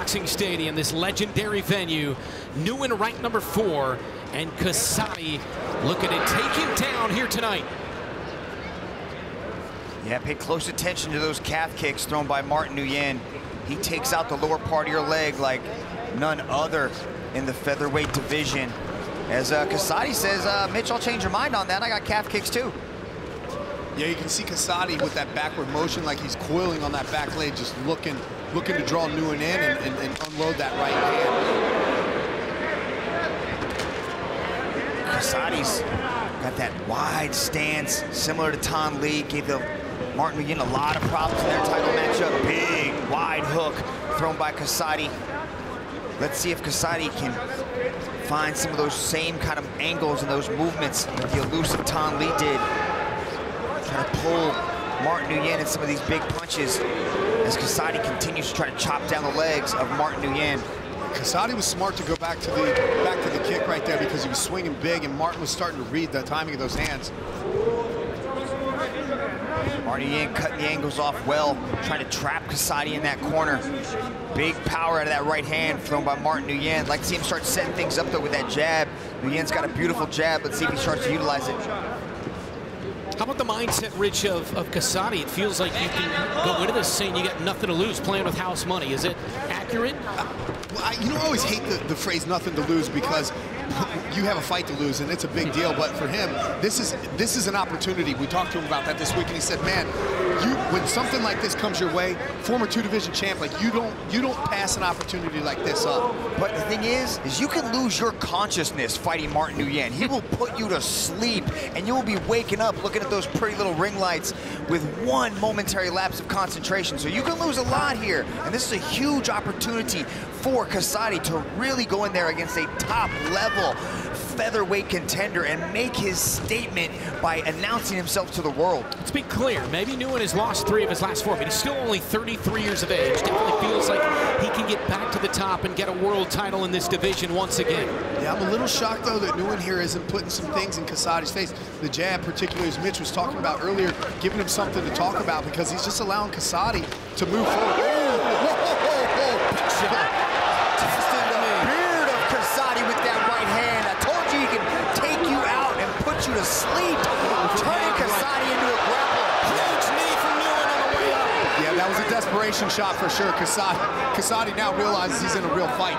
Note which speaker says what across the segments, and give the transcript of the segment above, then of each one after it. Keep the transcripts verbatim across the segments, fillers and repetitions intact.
Speaker 1: Boxing Stadium, this legendary venue. Nguyen ranked number four, and Casotti looking to take him down here tonight.
Speaker 2: Yeah, pay close attention to those calf kicks thrown by Martin Nguyen. He takes out the lower part of your leg like none other in the featherweight division. As uh, Casotti says, uh, Mitch, I'll change your mind on that. I got calf kicks too.
Speaker 3: Yeah, you can see Casotti with that backward motion, like he's coiling on that back leg, just looking looking to draw Nguyen in and, and, and unload that right hand.
Speaker 2: Casotti's got that wide stance, similar to Tan Lee. Gave the Martin Nguyen a lot of problems in their title matchup. Big, wide hook thrown by Casotti. Let's see if Casotti can find some of those same kind of angles and those movements that the elusive Tan Lee did. Trying to pull Martin Nguyen in some of these big punches as Casotti continues to try to chop down the legs of Martin Nguyen.
Speaker 3: Casotti was smart to go back to the back to the kick right there because he was swinging big and Martin was starting to read the timing of those hands.
Speaker 2: Martin Nguyen cutting the angles off well, trying to trap Casotti in that corner. Big power out of that right hand thrown by Martin Nguyen. Like to see him start setting things up though with that jab. Nguyen's got a beautiful jab. Let's see if he starts to utilize it.
Speaker 1: How about the mindset, Rich, of, of Casotti? It feels like you can go into this saying you got nothing to lose playing with house money. Is it accurate?
Speaker 3: Uh, well, I, you know, I always hate the, the phrase nothing to lose because you have a fight to lose and it's a big deal. But for him, this is this is an opportunity. We talked to him about that this week and he said, man, you, when something like this comes your way, former two division champ, like you don't you don't pass an opportunity like this up.
Speaker 2: But the thing is, is you can lose your consciousness fighting Martin Nguyen. He will put you to sleep and you will be waking up looking at those pretty little ring lights with one momentary lapse of concentration. So you can lose a lot here. And this is a huge opportunity for Casotti to really go in there against a top level featherweight contender and make his statement by announcing himself to the world.
Speaker 1: Let's be clear, maybe Nguyen has lost three of his last four, but he's still only thirty-three years of age. Definitely feels like he can get back to the top and get a world title in this division once again.
Speaker 3: Yeah, I'm a little shocked though that Nguyen here isn't putting some things in Casotti's face. The jab, particularly as Mitch was talking about earlier, giving him something to talk about because he's just allowing Casotti to move forward. Whoa, whoa, whoa, whoa.
Speaker 2: Big shot. Testing the beard of Casotti with that right hand. I told you he can take you out and put you to sleep. Turning Casotti into a grappler.
Speaker 1: Huge knee from Nguyen on the way up.
Speaker 3: Yeah, that was a desperation shot for sure. Casotti, Casotti now realizes he's in a real fight.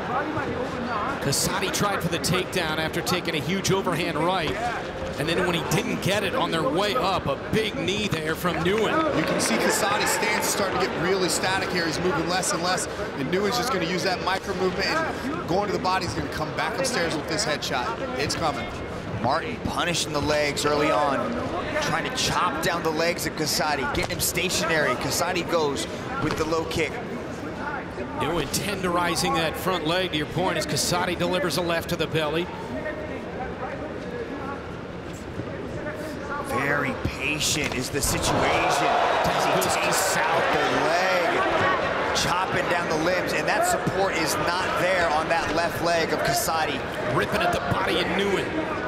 Speaker 1: Casotti tried for the takedown after taking a huge overhand right. And then when he didn't get it on their way up, a big knee there from Nguyen. You
Speaker 3: can see Casotti's stance starting to get really static here. He's moving less and less, and Nguyen's just going to use that micro movement and going to the body. He's going to come back upstairs with this headshot. It's coming.
Speaker 2: Martin punishing the legs early on, trying to chop down the legs of Casotti, getting him stationary. Casotti goes with the low kick.
Speaker 1: Nguyen tenderizing that front leg, to your point, as Casotti delivers a left to the belly.
Speaker 2: Very patient is the situation as he takes out the leg, chopping down the limbs, and that support is not there on that left leg of Casotti.
Speaker 1: Ripping at the body of Nguyen.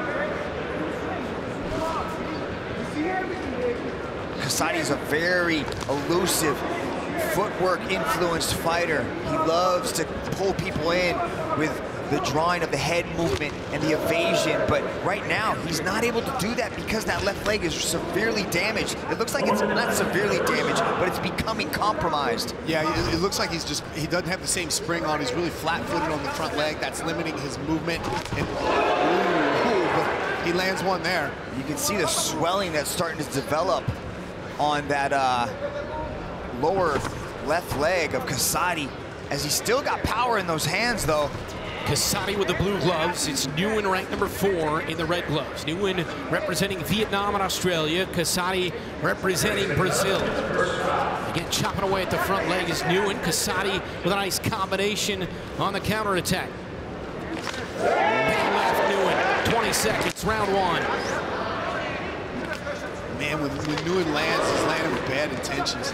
Speaker 2: Casotti is a very elusive, footwork-influenced fighter. He loves to pull people in with the drawing of the head movement and the evasion, but right now he's not able to do that because that left leg is severely damaged. It looks like it's not severely damaged, but it's becoming compromised.
Speaker 3: Yeah, it, it looks like he's just, he doesn't have the same spring on. He's really flat-footed on the front leg. That's limiting his movement. And, ooh, ooh, but he lands one there.
Speaker 2: You can see the swelling that's starting to develop on that uh, lower left leg of Casotti, as he's still got power in those hands, though.
Speaker 1: Casotti with the blue gloves. It's Nguyen ranked number four in the red gloves. Nguyen representing Vietnam and Australia. Casotti representing Brazil. Again, chopping away at the front leg is Nguyen. Casotti with a nice combination on the counterattack. Back left, Nguyen. twenty seconds, round one.
Speaker 3: Man, when, when Nguyen lands, he's landing with bad intentions.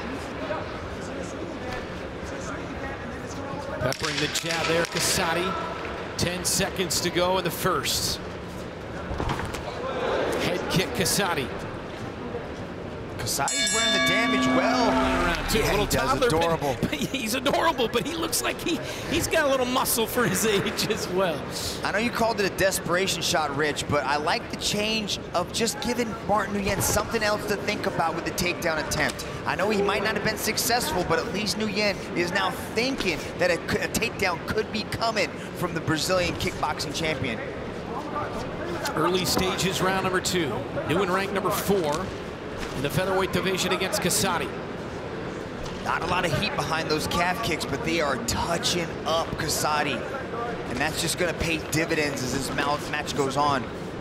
Speaker 1: Peppering the jab there, Casotti. ten seconds to go in the first. Head kick, Casotti.
Speaker 2: Kasati's wearing the damage well.
Speaker 1: Yeah,
Speaker 2: Yeah,
Speaker 1: little
Speaker 2: he does,
Speaker 1: toddler,
Speaker 2: adorable.
Speaker 1: But, but he's adorable, but he looks like he, he's got a little muscle for his age as well.
Speaker 2: I know you called it a desperation shot, Rich, but I like the change of just giving Martin Nguyen something else to think about with the takedown attempt. I know he might not have been successful, but at least Nguyen is now thinking that a, a takedown could be coming from the Brazilian kickboxing champion.
Speaker 1: Early stages, round number two. Nguyen ranked number four in the featherweight division against Casotti.
Speaker 2: Not a lot of heat behind those calf kicks, but they are touching up Casotti. And that's just gonna pay dividends as this match goes on.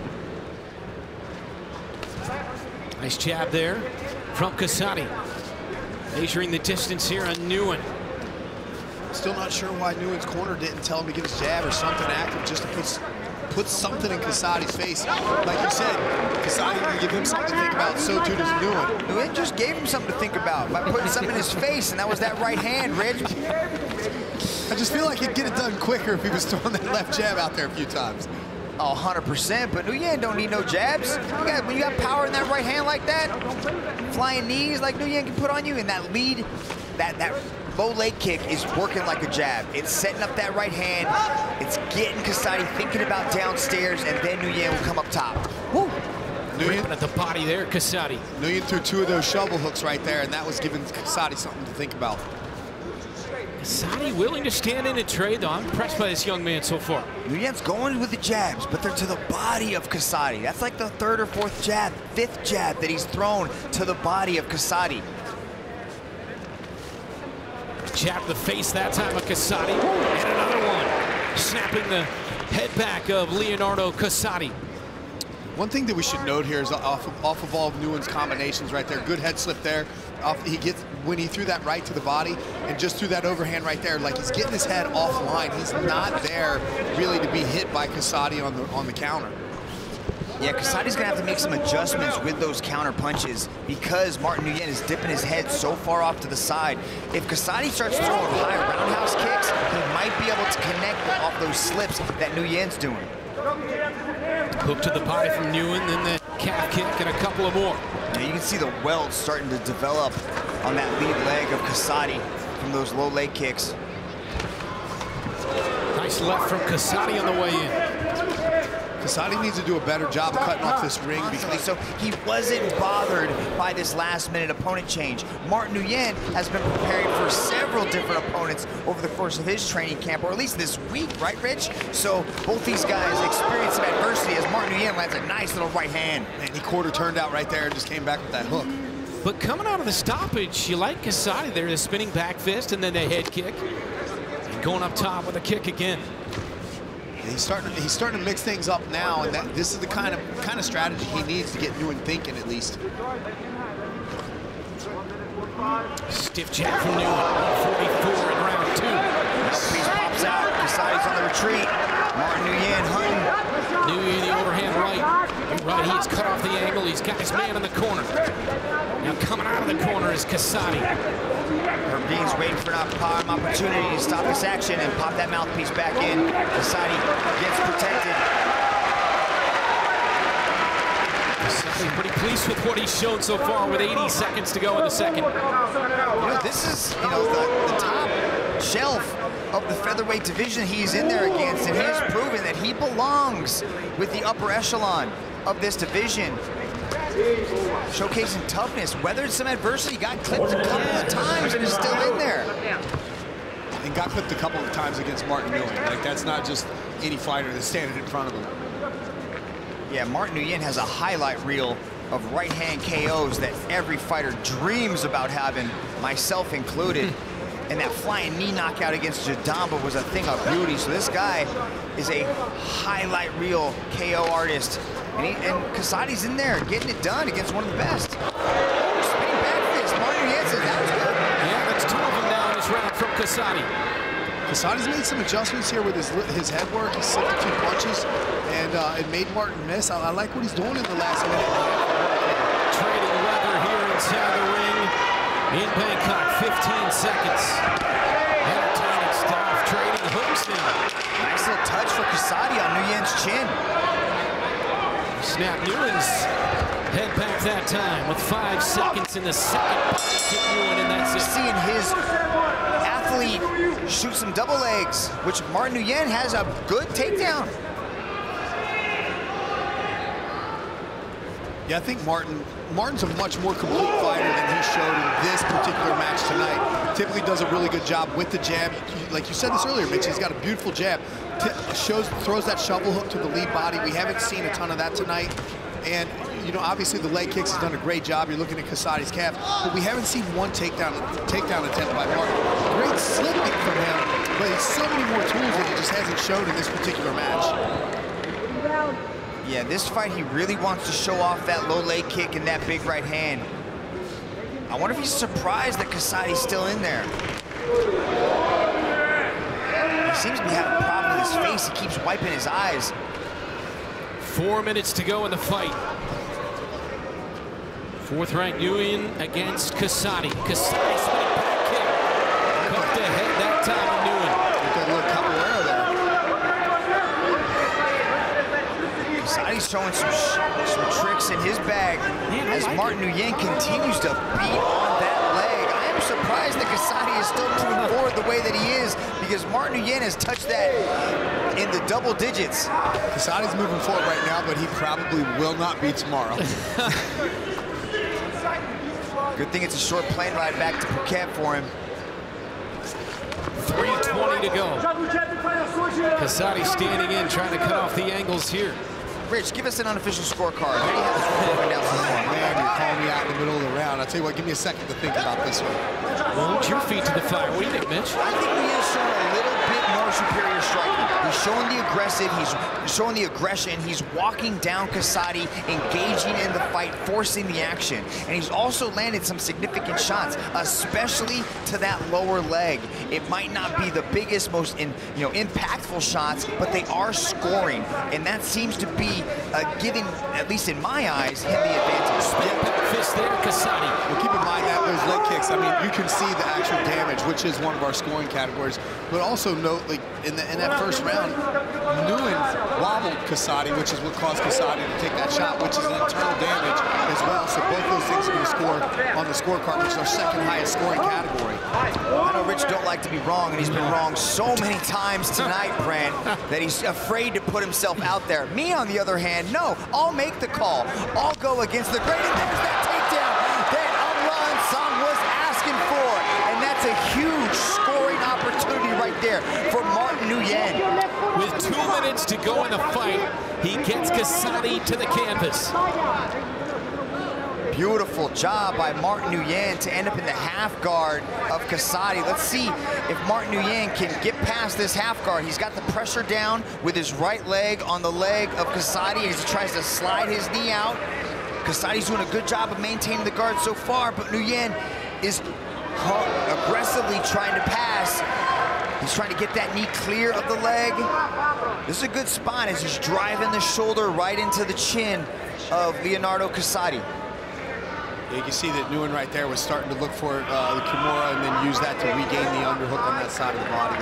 Speaker 1: Nice jab there from Casotti. Measuring the distance here on Nguyen.
Speaker 3: Still not sure why Nguyen's corner didn't tell him to get his jab or something active just to put, put something in Casotti's face. Like you said, Casotti didn't give him something to think about, so too does Nguyen.
Speaker 2: Nguyen just gave him something to think about by putting something in his face, and that was that right hand, Rich.
Speaker 3: I just feel like he'd get it done quicker if he was throwing that left jab out there a few times.
Speaker 2: Oh, one hundred percent, but Nguyen don't need no jabs. You got, when you got power in that right hand like that, flying knees like Nguyen can put on you, and that lead, that, that low leg kick is working like a jab. It's setting up that right hand. It's getting Casotti thinking about downstairs, and then Nguyen will come up top. Woo!
Speaker 1: Ripping at the body there, Casotti.
Speaker 3: Nguyen threw two of those shovel hooks right there, and that was giving Casotti something to think about.
Speaker 1: Casotti willing to stand in and trade, though. I'm impressed by this young man so far.
Speaker 2: Nguyen's going with the jabs, but they're to the body of Casotti. That's like the third or fourth jab, fifth jab that he's thrown to the body of Casotti.
Speaker 1: Jab to the face that time of Casotti. And another one. Snapping the head back of Leonardo Casotti.
Speaker 3: One thing that we should note here is off of, off of all of Nguyen's combinations right there. Good head slip there. Off, he gets when he threw that right to the body and just threw that overhand right there. Like he's getting his head offline. He's not there really to be hit by Casotti on the on the counter.
Speaker 2: Yeah, Casotti's gonna have to make some adjustments with those counter punches because Martin Nguyen is dipping his head so far off to the side. If Casotti starts throwing high roundhouse kicks, he might be able to connect off those slips that Nguyen's doing.
Speaker 1: Hook to the body from Nguyen, then the calf kick and a couple of more.
Speaker 2: Now you can see the welt starting to develop on that lead leg of Casotti from those low leg kicks.
Speaker 1: Nice left from Casotti on the way in.
Speaker 3: Casotti needs to do a better job of cutting off this ring because
Speaker 2: so he wasn't bothered by this last minute opponent change. Martin Nguyen has been preparing for several different opponents over the course of his training camp, or at least this week, right, Rich? So both these guys experience some adversity as Martin Nguyen lands a nice little right hand.
Speaker 3: and he quarter turned out right there and just came back with that hook.
Speaker 1: But coming out of the stoppage, you like Casotti there, the spinning back fist and then the head kick. And going up top with a kick again.
Speaker 3: He's starting. He's starting to mix things up now, and that this is the kind of kind of strategy he needs to get Nguyen thinking at least.
Speaker 1: Stiff jab from Nguyen. forty-four in round two.
Speaker 2: Piece pops out. Casotti's on the retreat. Martin Nguyen hunting.
Speaker 1: Nguyen the overhand right. Right, he's cut off the angle. He's got his man in the corner. Now coming out of the corner is Casotti.
Speaker 2: Herbene's waiting for an opportunity to stop this action and pop that mouthpiece back in. Casotti gets protected.
Speaker 1: Casotti pretty pleased with what he's shown so far with eighty seconds to go in the second.
Speaker 2: You know, this is, you know, the, the top shelf of the featherweight division he's in there against, and he's proven that he belongs with the upper echelon of this division. Showcasing toughness, weathered some adversity, got clipped a couple of times and is still in there.
Speaker 3: And got clipped a couple of times against Martin Nguyen. Like, that's not just any fighter that's standing in front of him.
Speaker 2: Yeah, Martin Nguyen has a highlight reel of right-hand K Os that every fighter dreams about having, myself included. And that flying knee knockout against Jadamba was a thing of beauty. So this guy is a highlight reel K O artist. And, he, and Casotti's in there getting it done against one of the best. Oh, spinning back fist. Martin Nguyen says that was good.
Speaker 1: Yeah, that's two of them now in this round from Casotti.
Speaker 3: Casotti's made some adjustments here with his his head work. He slipped a few punches, and uh, it made Martin miss. I, I like what he's doing in the last minute.
Speaker 1: Trading weather here inside the ring in Bangkok. fifteen seconds. Entertaining stuff. Trading hooks now.
Speaker 2: Nice little touch for Casotti on Nguyen's chin.
Speaker 1: Snap. Nguyen's Head back that time with five seconds in the second. Body kick Nguyen, and that's it.
Speaker 2: Seeing his athlete shoot some double legs, which Martin Nguyen has a good takedown.
Speaker 3: Yeah, I think Martin, Martin's a much more complete fighter than he showed in this particular match tonight. Typically does a really good job with the jab. Like you said this earlier, Mitch, he's got a beautiful jab. T shows, throws that shovel hook to the lead body. We haven't seen a ton of that tonight. And, you know, obviously the leg kicks has done a great job. You're looking at Casotti's calf, but we haven't seen one takedown takedown attempt by Martin. Great slipping from him, but he's so many more tools that he just hasn't showed in this particular match.
Speaker 2: Yeah, this fight, he really wants to show off that low leg kick and that big right hand. I wonder if he's surprised that Casotti's still in there. He seems to be having a problem with his face. He keeps wiping his eyes.
Speaker 1: Four minutes to go in the fight. Fourth-ranked Nguyen against Casotti. Casotti spinning back kick. Hooked ahead that time of Nguyen.
Speaker 3: With that little capoeira there.
Speaker 2: Casotti's showing some, some tricks in his bag Man, as like Martin Nguyen continues to beat on that leg. I am surprised that Casotti is still moving forward the way that he is, because Martin Nguyen has touched that in the double digits.
Speaker 3: Casotti's moving forward right now, but he probably will not be tomorrow.
Speaker 2: Good thing it's a short plane ride back to Phuket for him.
Speaker 1: three twenty to go. Casotti standing in, trying to cut off the angles here.
Speaker 2: Rich, give us an unofficial scorecard. How do you have the score going down so far?
Speaker 3: Man, you're calling me out in the middle of the round. I'll tell you what, give me a second to think about this one.
Speaker 1: Hold your feet to the fire. What do you think, Mitch?
Speaker 2: I think he has shown a little bit more superior striking. He's showing the aggressive, he's showing the aggression, he's walking down Casotti, engaging in the fight, forcing the action. And he's also landed some significant shots, especially to that lower leg. It might not be the biggest, most in, you know, impactful shots, but they are scoring. And that seems to be uh, giving, at least in my eyes, him the advantage.
Speaker 1: Spin back fist there, Casotti.
Speaker 3: Well, keep in mind that those leg kicks, I mean, you can see the actual damage, which is one of our scoring categories. But also note, like, in, the, in that first round, Nguyen wobbled Casotti, which is what caused Casotti to take that shot, which is an internal damage as well. So both those things are going to score on the scorecard, which is our second highest scoring category.
Speaker 2: I know Rich don't like to be wrong, and he's been wrong so many times tonight, Brent, that he's afraid to put himself out there. Me, on the other hand, no, I'll make the call. I'll go against the great, and there's that takedown that Amran Song was asking for, and that's a huge scoring opportunity right there for Martin Nguyen.
Speaker 1: With two minutes to go in the fight, he gets Casotti to the canvas.
Speaker 2: Beautiful job by Martin Nguyen to end up in the half guard of Casotti. Let's see if Martin Nguyen can get past this half guard. He's got the pressure down with his right leg on the leg of Casotti as he tries to slide his knee out. Casotti's doing a good job of maintaining the guard so far, but Nguyen is aggressively trying to pass. He's trying to get that knee clear of the leg. This is a good spot as he's driving the shoulder right into the chin of Leonardo Casotti.
Speaker 3: You can see that Nguyen right there was starting to look for uh, the Kimura and then use that to regain the underhook on that side of the body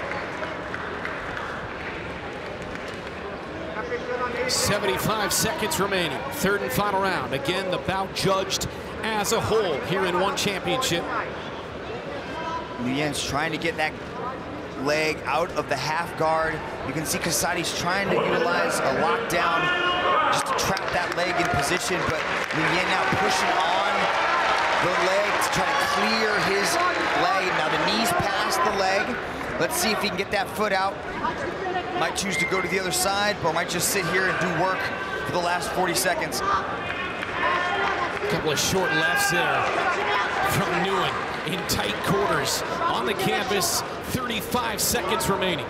Speaker 3: there.
Speaker 1: seventy-five seconds remaining. Third and final round. Again, the bout judged as a whole here in One Championship.
Speaker 2: Nguyen's trying to get that leg out of the half guard. You can see Casotti's trying to utilize a lockdown just to trap that leg in position, but Nguyen now pushing on the leg to try to clear his leg. Now the knee's past the leg. Let's see if he can get that foot out. Might choose to go to the other side, but might just sit here and do work for the last forty seconds.
Speaker 1: A couple of short lefts there from Nguyen in tight quarters on the canvas. thirty-five seconds remaining.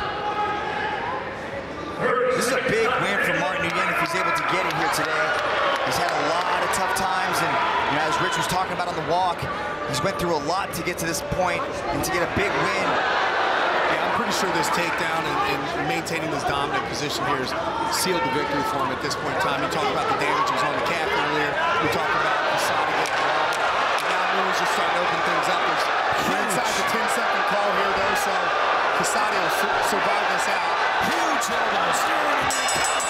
Speaker 2: This is a big win for Martin Nguyen if he's able to get it here today. He's had a lot of tough times, and you know, as Rich was talking about on the walk, he's went through a lot to get to this point, and to get a big win.
Speaker 3: Yeah, I'm pretty sure this takedown and, and maintaining this dominant position here has sealed the victory for him at this point in time. You talked about the damage that was on the calf earlier. We talked about Casotti getting robbed. Now Nguyen's just starting to open things up. We're inside the ten second call here, though, so Casotti will su survive this out.
Speaker 1: Huge elbow, steering